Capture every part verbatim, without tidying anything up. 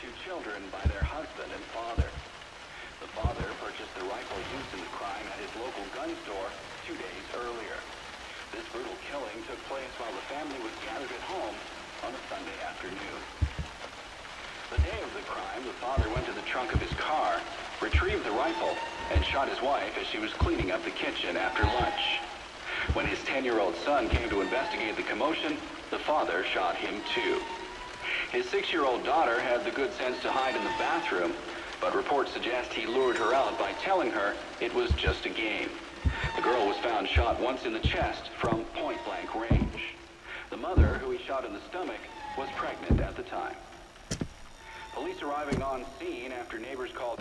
two children by their husband and father. The father purchased the rifle used in the crime at his local gun store two days earlier. This brutal killing took place while the family was gathered at home on a Sunday afternoon. The day of the crime, the father went to the trunk of his car, retrieved the rifle, and shot his wife as she was cleaning up the kitchen after lunch. When his ten-year-old son came to investigate the commotion, the father shot him too. His six-year-old daughter had the good sense to hide in the bathroom, but reports suggest he lured her out by telling her it was just a game. The girl was found shot once in the chest from point-blank range. The mother, who he shot in the stomach, was pregnant at the time. Police arriving on scene after neighbors called...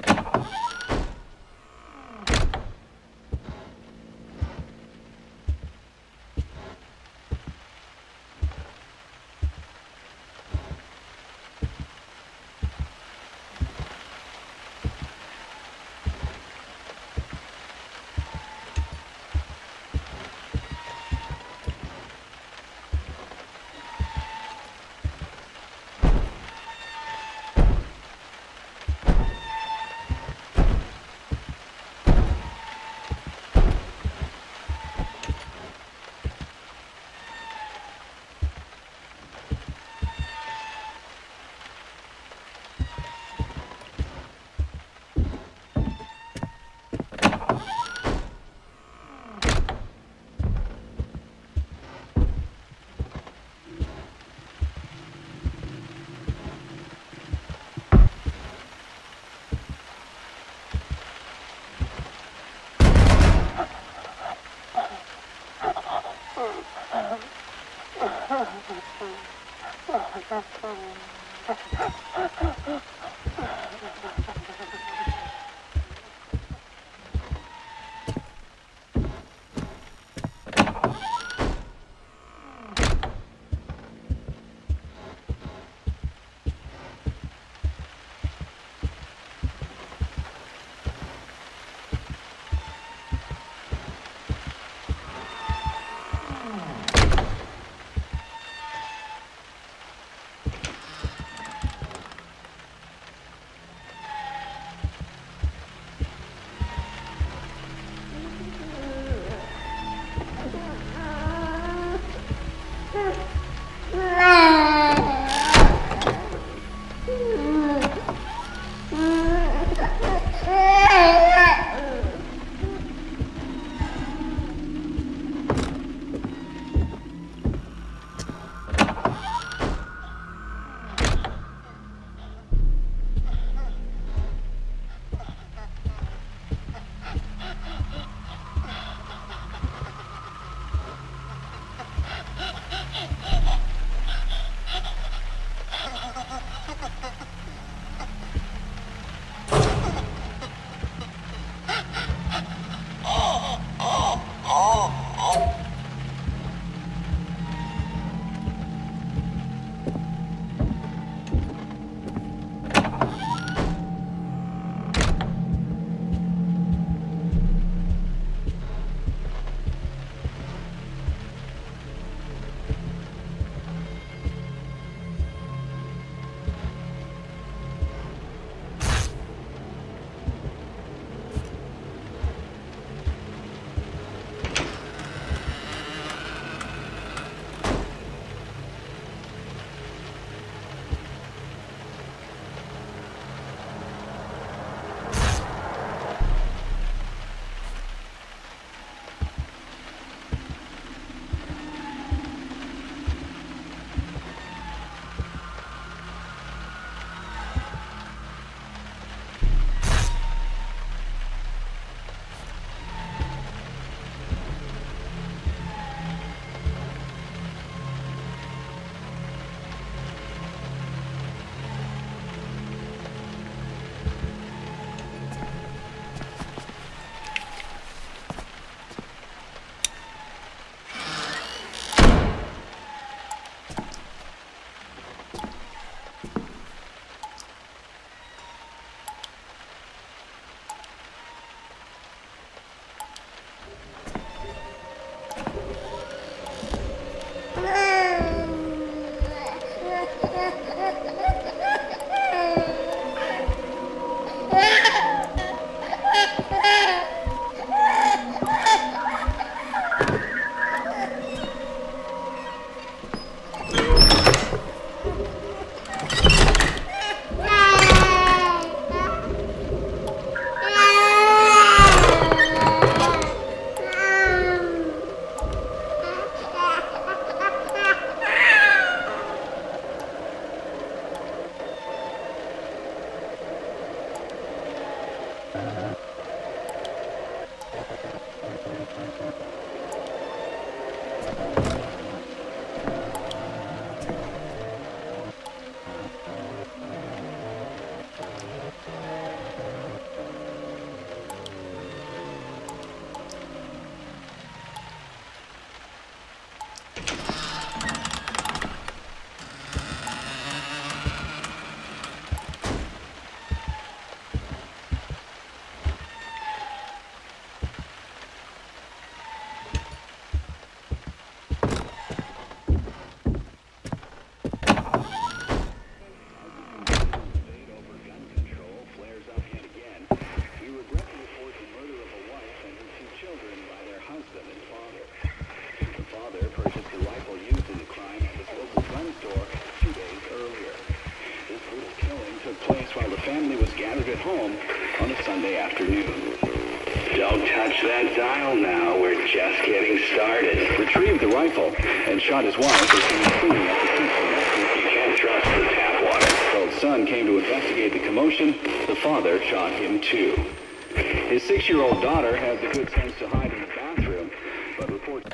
at home on a Sunday afternoon. Don't touch that dial now. We're just getting started. Retrieved the rifle and shot his wife as he was cleaning up the kitchen. You can't trust the tap water. Told son came to investigate the commotion. The father shot him too. His six-year-old daughter had the good sense to hide in the bathroom, but reports...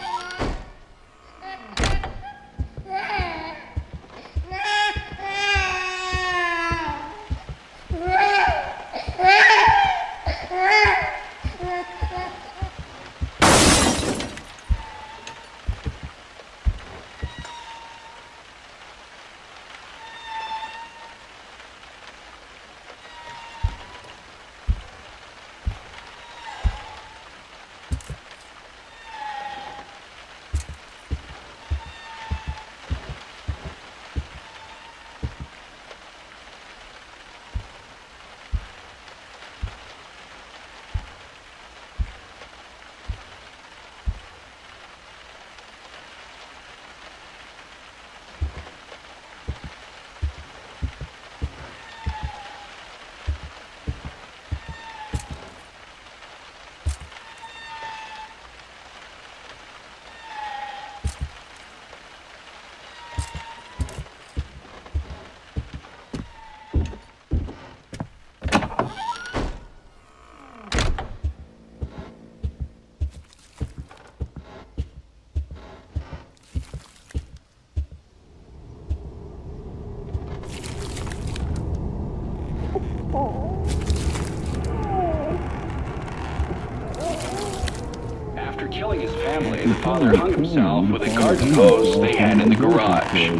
After killing his family, the father hung himself with a garden hose they had in the garage.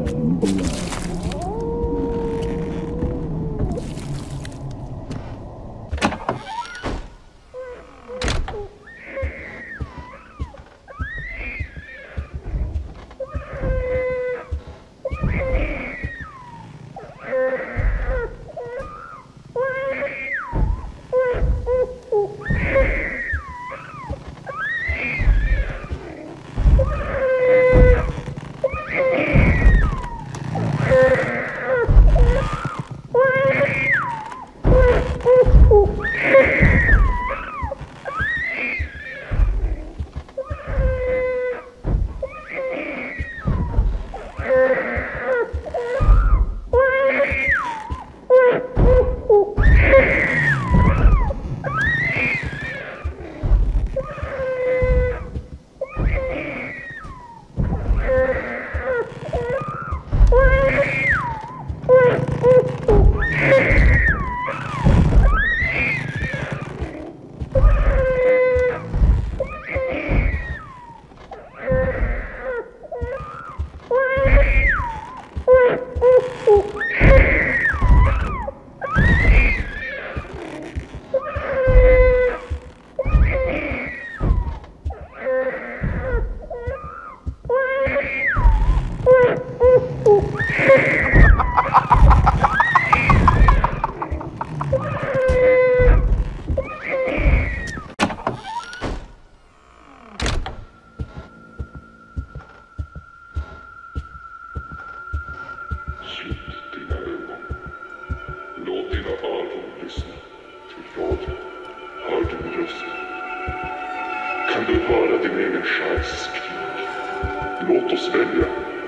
Låt oss välja.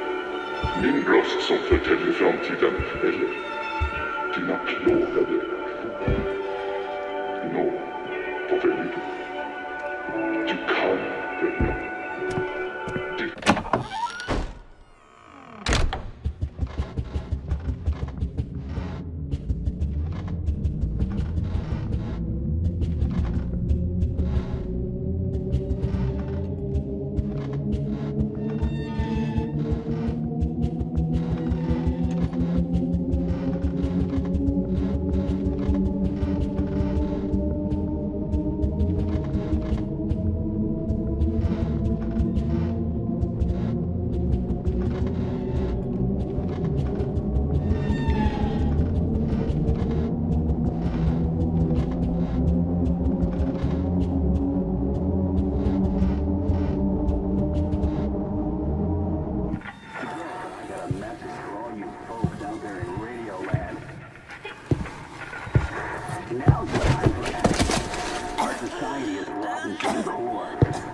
Min röst som förtäller framtiden eller dina plågade. Nå, vad väljer du? Du kan välja. Du...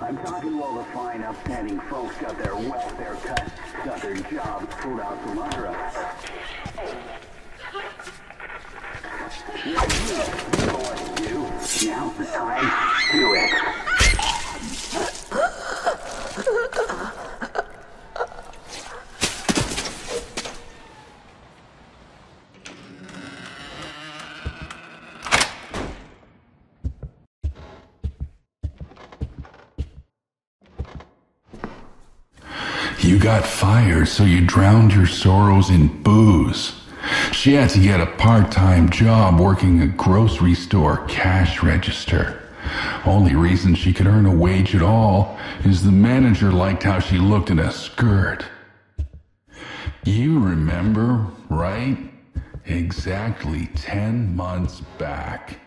I'm talking while the fine, upstanding folks got their welfare cut, got their jobs pulled out from under us. Yeah, you know what to do. Now's the time. Do it. You got fired, so you drowned your sorrows in booze. She had to get a part-time job working a grocery store cash register. Only reason she could earn a wage at all is the manager liked how she looked in a skirt. You remember, right? Exactly ten months back.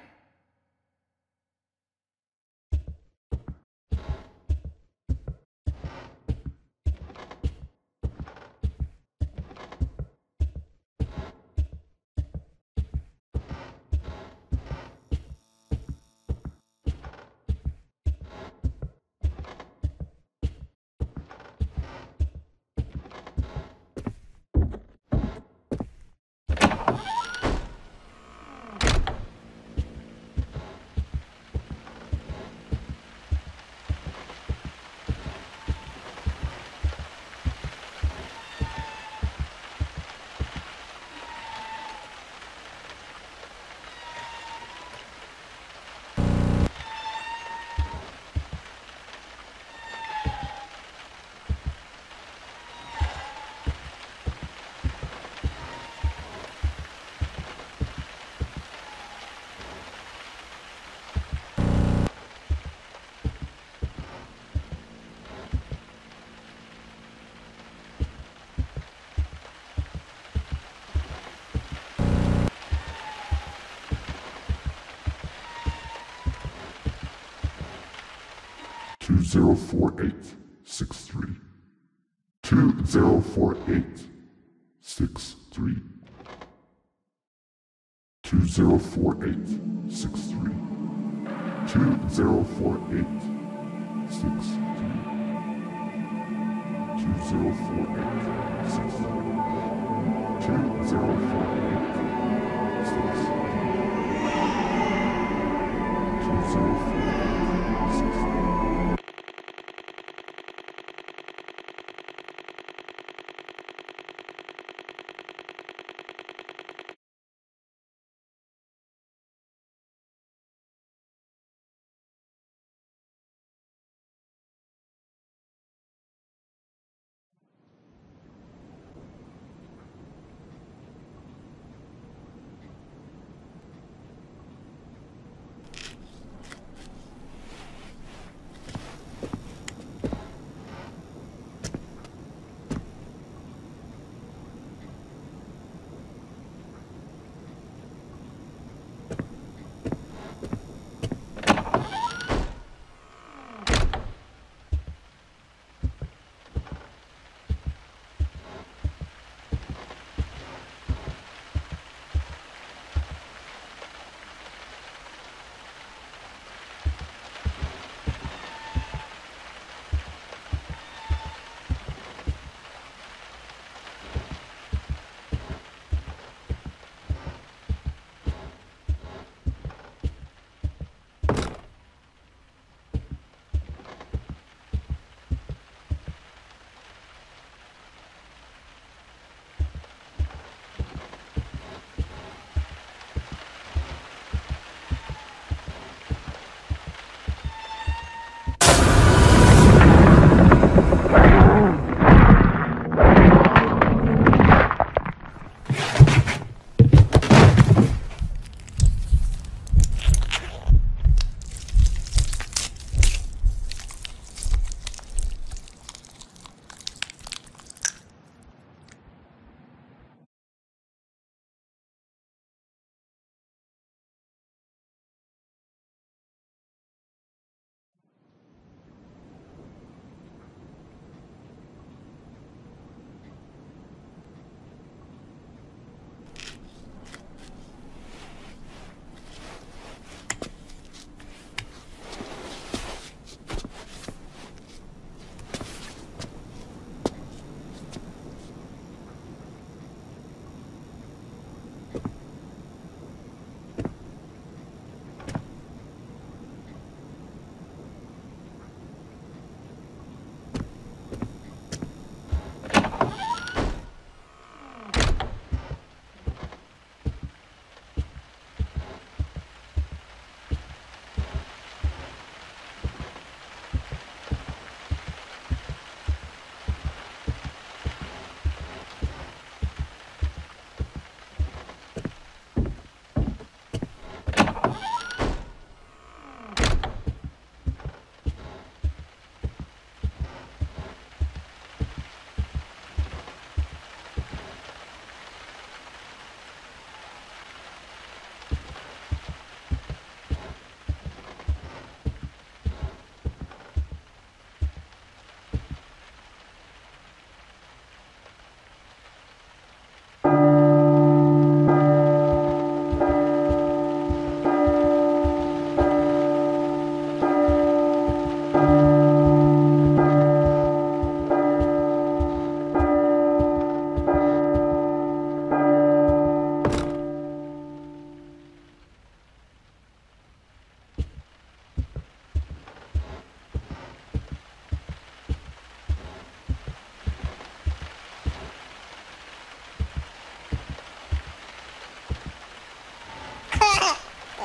two zero four eight six three. two zero four eight six three. two zero four eight six three. two zero four eight six three. two zero four eight six three. two zero four eight six three. two zero four eight six three.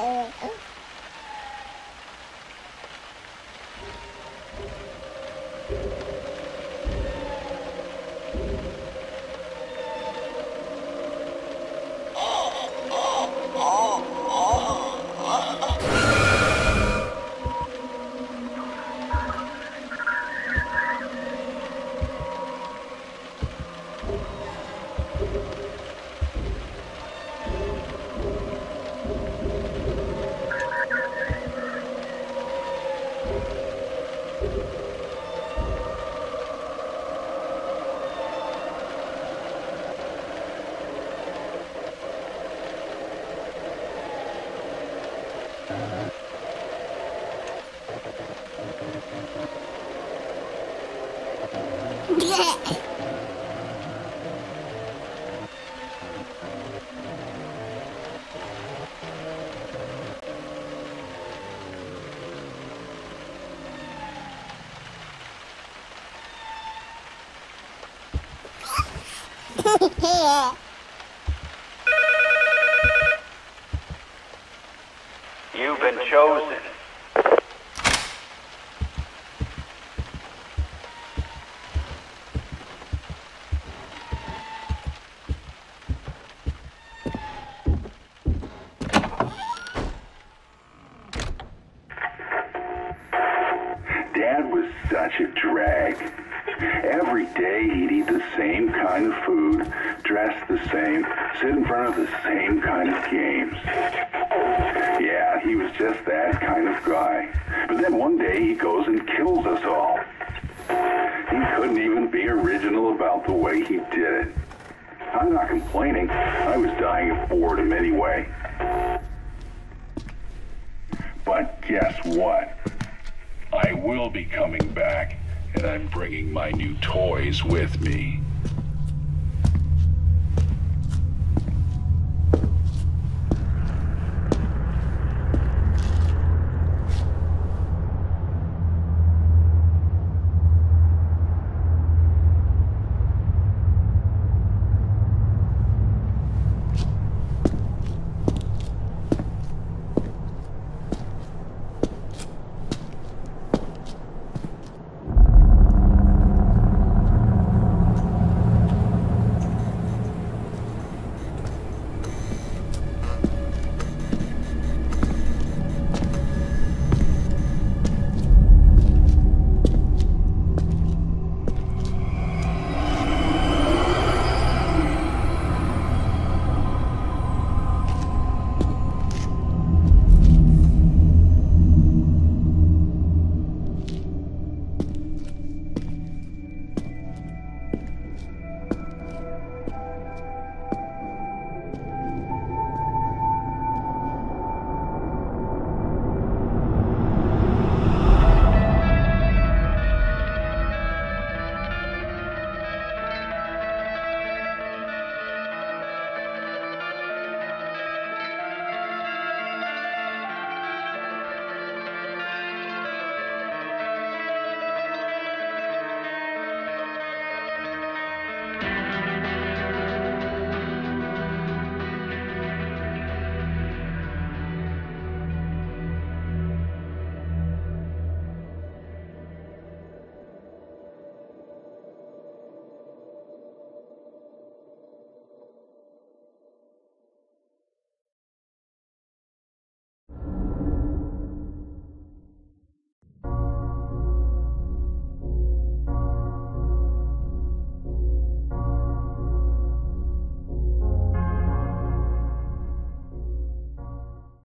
You've been chosen. Dad was such a drag. Every day he'd eat the same kind of food, dress the same, sit in front of the same kind of games. Yeah, he was just that kind of guy. But then one day he goes and kills us all. He couldn't even be original about the way he did it. I'm not complaining. I was dying of boredom anyway. But guess what? I will be coming back, and I'm bringing my new toys with me.